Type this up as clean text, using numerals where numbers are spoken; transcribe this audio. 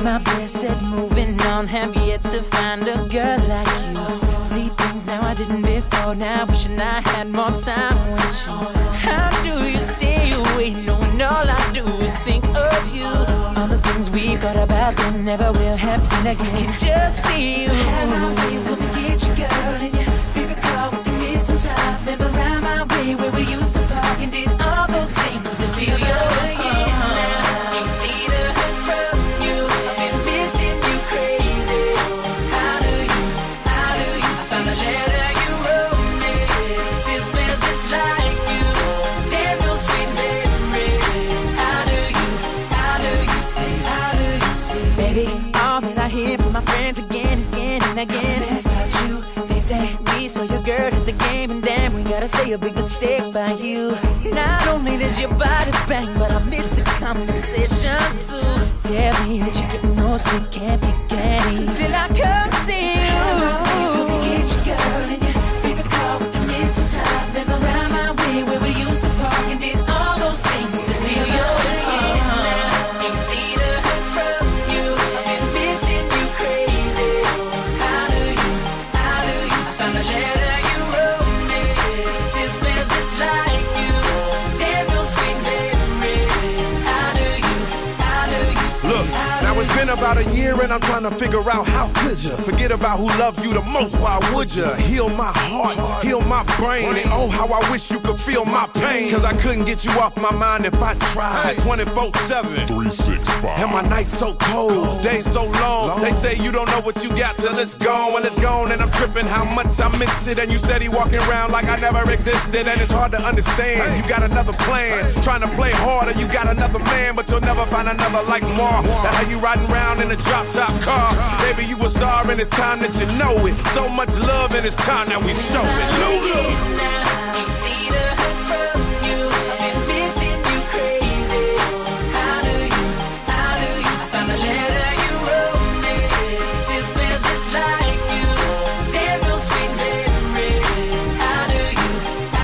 my best at moving on. Have yet to find a girl like you. See things now I didn't before. Now wishing I had more time with you. How do you stay away knowing all I do is think of you? All the things we thought about then never will happen again. Can just see you. How are you gonna get your girl in your favorite car with the missing time? Remember round my way where we used to park and did all those things to steal your again and again. It's about you, they say. We saw your girl at the game, and damn, we gotta say a big mistake by you. Not only did your body bang, but I missed the conversation too. Tell me that you get no sleep, can't be candy until I come see you. Come get your girl in your favorite car with the missing time. Never round my way where we used to park and did all those things to steal your ain't seen a hurt from you. I've been missing you crazy. How do you sign a letter you wrote me? It smells just like you. Damn, no sweet memories. How do you say? Look, now it's been about a year and I'm trying to figure out how could you forget about who loves you the most, why would you? Heal my heart, heal my brain, and oh how I wish you could feel my pain. Cause I couldn't get you off my mind if I tried 24/7, 365. And my nights so cold, days so long. They say you don't know what you got till it's gone. When it's gone and I'm tripping how much I miss it. And you steady walking around like I never existed. And it's hard to understand, you got another plan, trying to play harder. You got another man, but you'll never find another like more. That's how you riding around in a drop top car. Baby, you a star and it's time that you know it. So much love and it's time that we show it. Lula. See the